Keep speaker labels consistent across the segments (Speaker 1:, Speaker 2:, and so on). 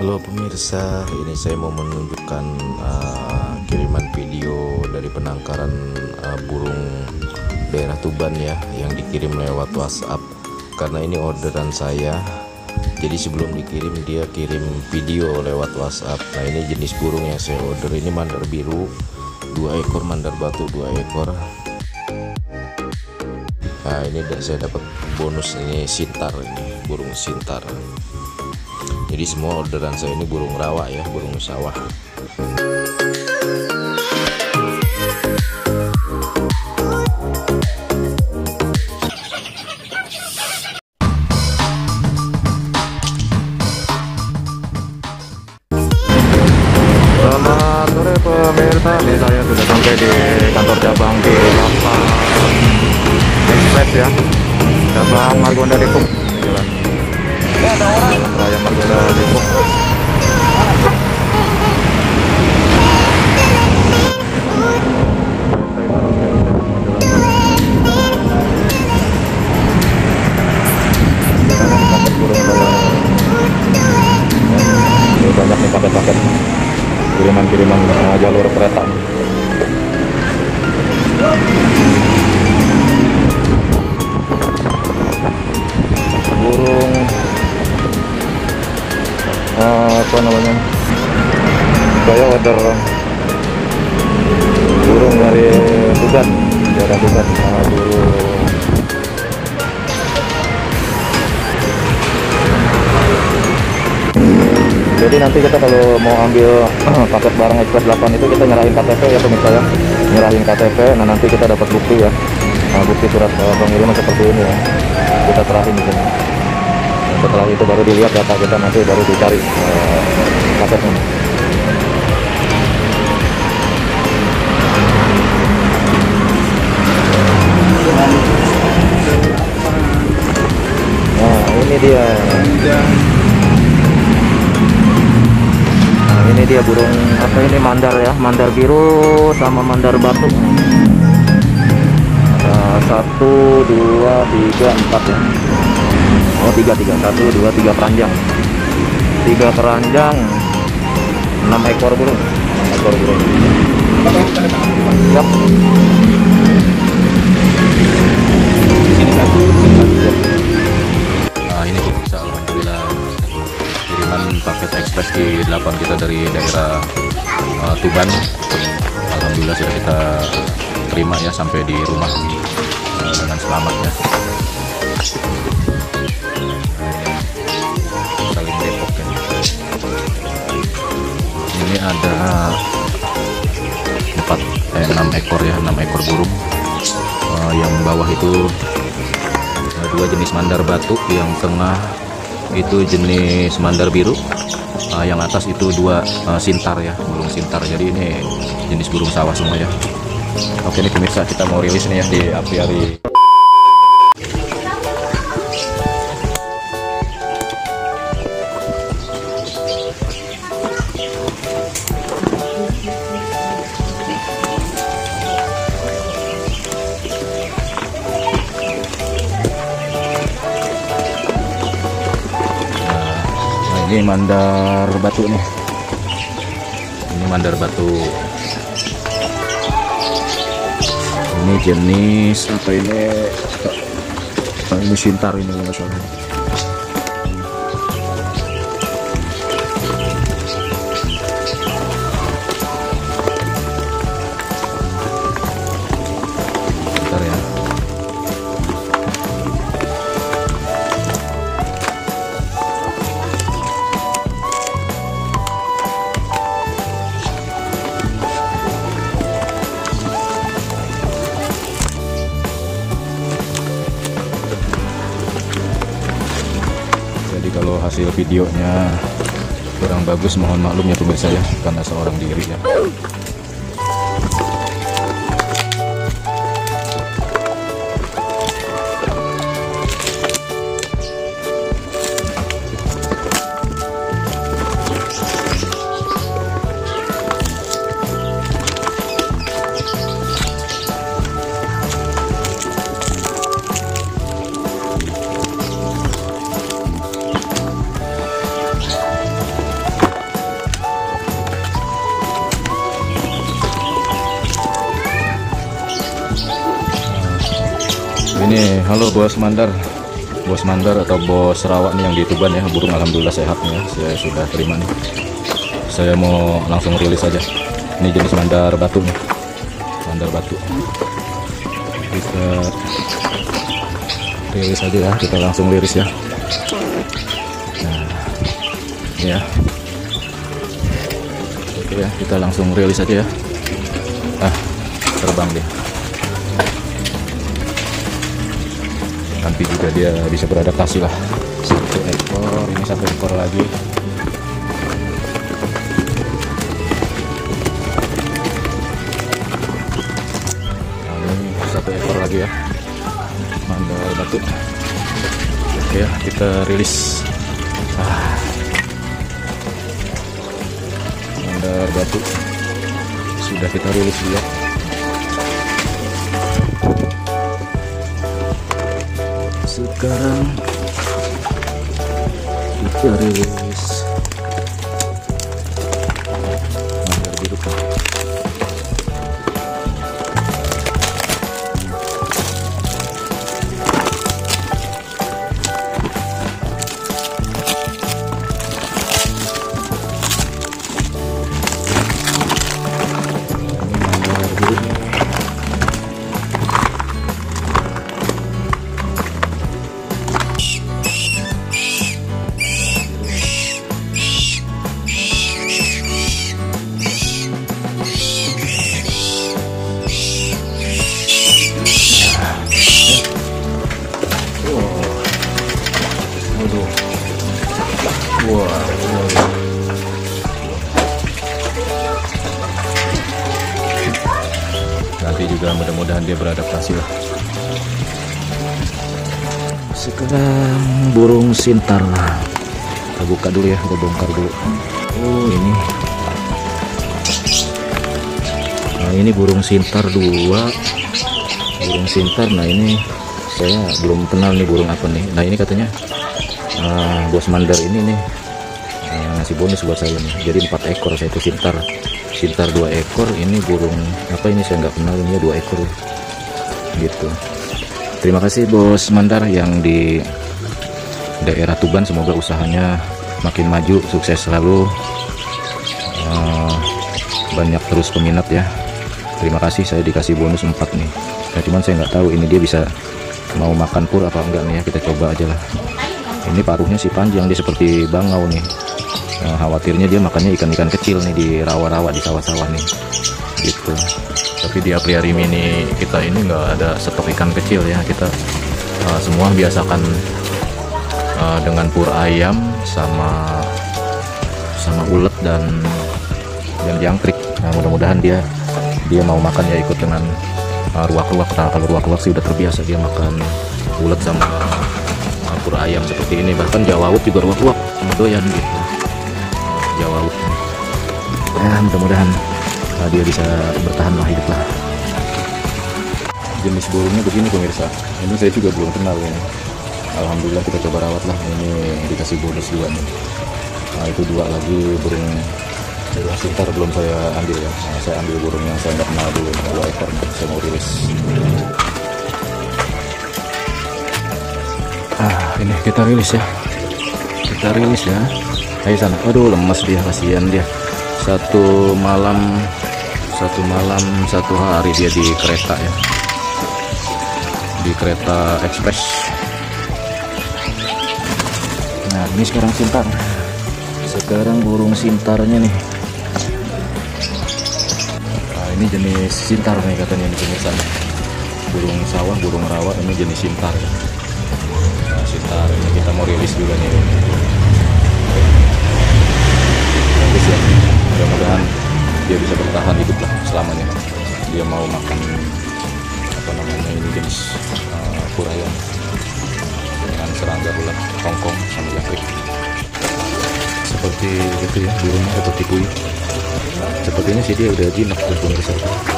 Speaker 1: Halo pemirsa, ini saya mau menunjukkan kiriman video dari penangkaran burung daerah Tuban ya, yang dikirim lewat WhatsApp. Karena ini orderan saya, jadi sebelum dikirim dia kirim video lewat WhatsApp. Nah, ini jenis burung yang saya order, ini mandar biru 2 ekor, mandar batu 2 ekor. Nah, ini saya dapat bonus, ini sintar, ini burung sintar. Jadi semua orderan saya ini burung rawa ya, burung sawah.
Speaker 2: Selamat sore pemirsa, ini saya sudah sampai di kantor cabang di Lampang Express ya, cabang Margonda Depok. Jalan Raya Margonda Depok. Banyak nih paket-paket kiriman jalur kereta. Burung apa namanya, saya order burung dari Tuban, daerah Tuban, burung jadi nanti kita kalau mau ambil paket barang Express 8 itu kita nyerahin KTP ya pemirsa ya, nyerahin KTP. Nah, nanti kita dapat bukti ya, bukti surat pengiriman seperti ini ya, kita serahin di sini. Setelah itu baru dilihat data kita, nanti baru dicari paketnya. Nah, ini dia. Nah, ini dia burung apa ini, mandar ya, mandar biru sama mandar batu. 1, 2, 3, 4 ya. Oh, 3, 1, 2, 3 keranjang. 3 keranjang, 6 ekor burung. 6 ekor burung. Yap.
Speaker 1: Nah, ini bisa alhamdulillah kiriman paket Express di 8 kita dari daerah Tuban. Alhamdulillah sudah kita terima ya, sampai di rumah dengan selamat ya. Saling Depok ya. Ini ada 6 ekor ya, 6 ekor burung. Yang bawah itu 2 jenis mandar batu, yang tengah itu jenis mandar biru, yang atas itu 2 sintar ya, burung sintar. Jadi ini jenis burung sawah semua ya. Oke nih pemirsa, kita mau rilis nih ya di apiari. Nah, ini mandar batu nih. Ini mandar batu. Ini jenis apa ini? Ini sintar ini kalau salah. Sintar ya. Jadi kalau hasil videonya kurang bagus, mohon maklum ya pemirsa ya, karena seorang diri ya.
Speaker 2: Ini halo Bos Mandar. Bos Mandar atau Bos Rawak nih yang di Tuban ya. Burung alhamdulillah sehat nih ya. Saya sudah terima nih. Saya mau langsung rilis aja. Ini jenis mandar batu nih. Mandar batu. Kita rilis aja ya. Kita langsung liris ya. Nah, ya. Oke ya, kita langsung rilis aja ya. Terbang dia. Nanti juga dia bisa beradaptasi lah. Satu ekor, ini satu ekor lagi. Nah, ini satu ekor lagi ya. Mandar batu. Oke ya, kita rilis. Mandar batu sudah kita rilis juga. Sekarang kita rilis mandar biru. Nanti juga mudah-mudahan dia beradaptasi lah. Sekarang burung sintar. Kita buka dulu ya, kita bongkar dulu. Oh ini. Nah ini burung sintar 2. Burung sintar. Nah ini saya belum kenal nih burung apa nih. Nah ini katanya Bos Mandar ini nih ngasih bonus buat saya nih. Jadi 4 ekor saya itu sintar. Sintar 2 ekor. Ini burung apa ini saya nggak kenal, ini 2 ekor gitu. Terima kasih Bos Mandar yang di daerah Tuban, semoga usahanya makin maju, sukses selalu, banyak terus peminat ya. Terima kasih, saya dikasih bonus 4 nih. Nah, cuman saya nggak tahu ini dia bisa mau makan pur apa enggak nih ya, kita coba aja lah. Ini paruhnya sih panjang, dia seperti bangau nih. Khawatirnya dia makannya ikan-ikan kecil nih di rawa-rawa, di sawah-sawah nih gitu. Tapi di apiarium ini kita ini nggak ada stok ikan kecil ya. Kita semua biasakan dengan pur ayam sama ulet dan jangkrik. Nah mudah-mudahan dia mau makan ya ikut dengan ruak-ruak. Nah kalau ruak-ruak sih udah terbiasa, dia makan ulet sama pur ayam seperti ini. Bahkan jawawut juga ruak-ruak doyan gitu. Jawawut ya, mudah-mudahan dia bisa bertahan lah, hidup lah. Jenis burungnya begini pemirsa, ini saya juga belum kenal ini. Alhamdulillah kita coba rawat lah, ini dikasih bonus 2 nih. Nah itu 2 lagi burung sintar belum saya ambil ya. Nah, saya ambil burung yang saya nggak kenal dulu, 2 ekor nih, saya mau rilis. Ini kita rilis ya, ayo sana. Aduh lemas dia, kasihan dia. Satu malam 1 hari dia di kereta ya, di kereta ekspres. Nah ini sekarang sintar, sekarang burung sintarnya nih. Nah ini jenis sintar nih katanya di pemirsa. Burung sawah, burung rawa, ini jenis sintar. Nah sintar ini kita mau rilis juga nih. Bagus ya, mudah-mudahan dia bisa bertahan hidup lah selamanya. Dia mau makan apa namanya ini jenis pur ayam dengan serangga, ulat, kongkong sama jangkrik. Seperti itu ya burungnya, seperti puyuh. Sepertinya sih dia udah jinak tuh pemirsa.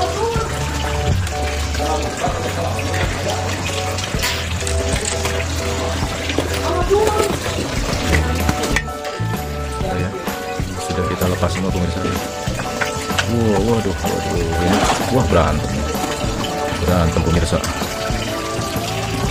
Speaker 2: Ya, sudah kita lepas semua pemirsa. Waduh, ini, wah berantem pemirsa.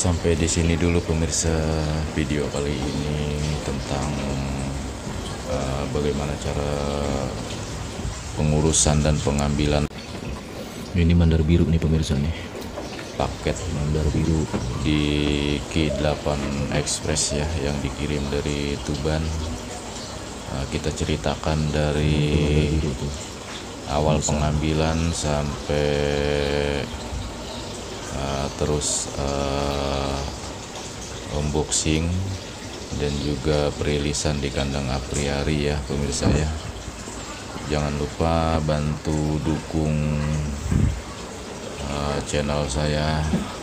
Speaker 1: Sampai di sini dulu pemirsa video kali ini tentang bagaimana cara pengurusan dan pengambilan. Ini mandar biru nih pemirsa nih, paket mandar biru di Ki8 Express ya, yang dikirim dari Tuban. Kita ceritakan dari awal pengambilan sampai terus unboxing dan juga perilisan di kandang apiari ya pemirsa ya. Jangan lupa bantu dukung channel saya,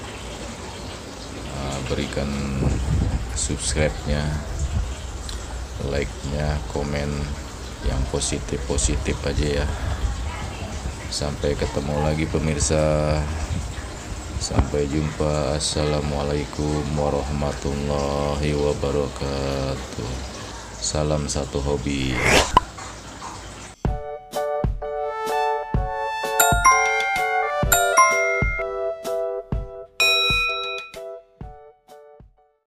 Speaker 1: berikan subscribe-nya, like-nya, komen yang positif-positif aja ya. Sampai ketemu lagi pemirsa. Sampai jumpa. Assalamualaikum warahmatullahi wabarakatuh. Salam satu hobi.